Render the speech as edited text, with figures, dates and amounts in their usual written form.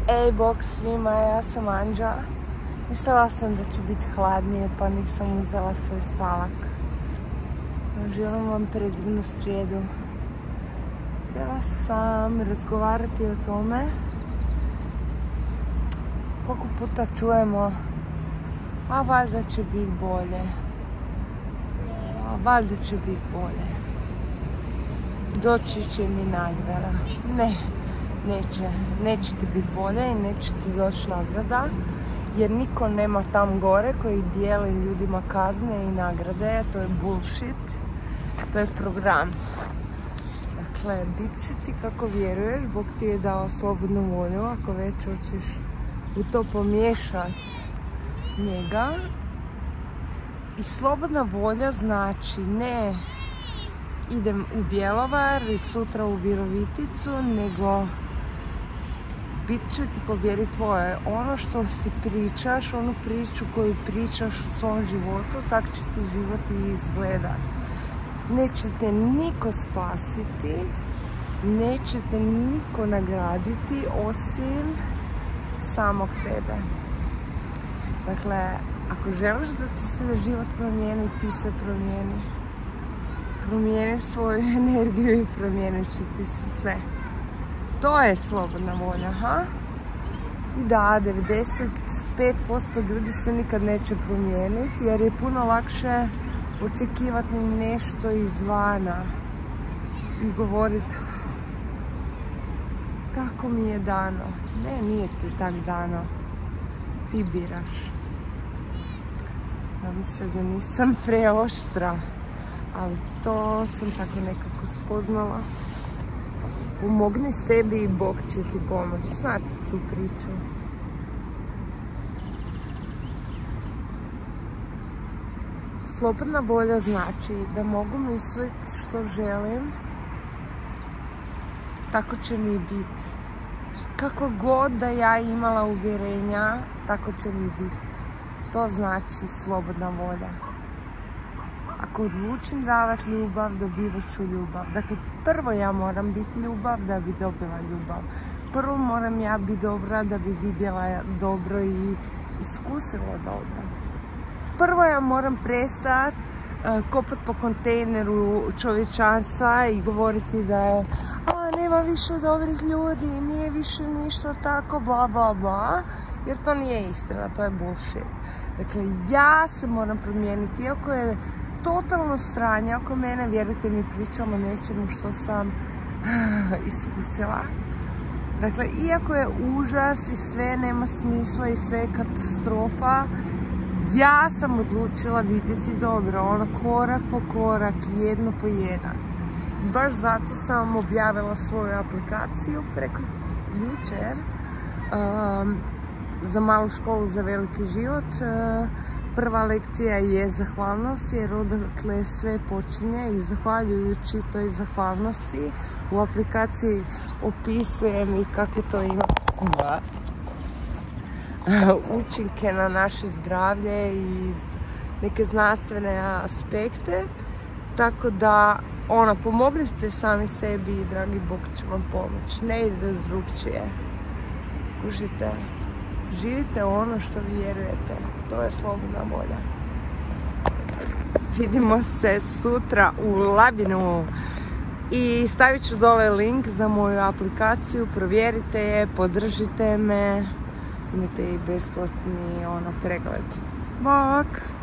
Ej, bok svima, ja sam Anđa. Mislila sam da će biti hladnije, pa nisam uzela svoj stalak. Želim vam predivnu srijedu. Htjela sam razgovarati o tome koliko puta čujemo, a valjda će biti bolje. A valjda će biti bolje. Doći će mi nagrada. Ne. Neće ti biti bolje i neće ti doći nagrada, jer niko nema tam gore koji dijeli ljudima kazne i nagrade. To je bullshit, to je program. Dakle, bit će ti kako vjeruješ, Bog ti je dao slobodnu volju, ako već hoćeš u to pomiješat njega. I slobodna volja znači ne idem u Bjelovar i sutra u Viroviticu, nego bit će ti po vjeri tvoje. Ono što si pričaš, onu priču koju pričaš u svom životu, tak će ti život i izgledat. Neće te niko spasiti, neće te niko nagraditi osim samog tebe. Dakle, ako želiš da ti se život promijeni, ti se promijeni. Promijeni svoju energiju i promijenit će ti se sve. To je slobodna volja, ha? I da, 95% ljudi se nikad neće promijeniti, jer je puno lakše očekivati nešto izvana i govoriti tako mi je dano. Ne, nije ti tak dano. Ti biraš. Nadam se da nisam preoštra, ali to sam tako nekako spoznala. Pomogni sebi i Bog će ti pomoći. Znate tu priču. Slobodna volja znači da mogu misliti što želim, tako će mi biti. Kako god da ja imala uvjerenja, tako će mi biti. To znači slobodna volja. Ako odlučim davati ljubav, dobivat ću ljubav. Dakle, prvo ja moram biti ljubav da bi dobila ljubav. Prvo moram ja biti dobra da bi vidjela dobro i iskusila dobro. Prvo ja moram prestati kopat po kontejneru čovječanstva i govoriti da je nema više dobrih ljudi, nije više ništa tako, bla bla bla, jer to nije istina, to je bullshit. Dakle, ja se moram promijeniti, iako je totalno sranje oko mene, vjerujte mi, pričam o nečemu što sam iskusila. Dakle, iako je užas i sve nema smisla i sve je katastrofa, ja sam odlučila vidjeti dobro, ono korak po korak, jedno po jedan. Baš zato sam objavila svoju aplikaciju preko jučer za malu školu za veliki život. Prva lekcija je zahvalnost, jer odatle sve počinje i zahvaljujući toj zahvalnosti u aplikaciji opisujem i kako to ima učinke na naše zdravlje i neke znanstvene aspekte. Tako da, pomognite sami sebi i dragi Bog će vam pomoći. Ne ide drugčije. Kužite. Živite ono što vjerujete. To je slobodna volja. Vidimo se sutra u Labinu. I stavit ću dole link za moju aplikaciju. Provjerite je, podržite me. Imate i besplatni pregled. Bok!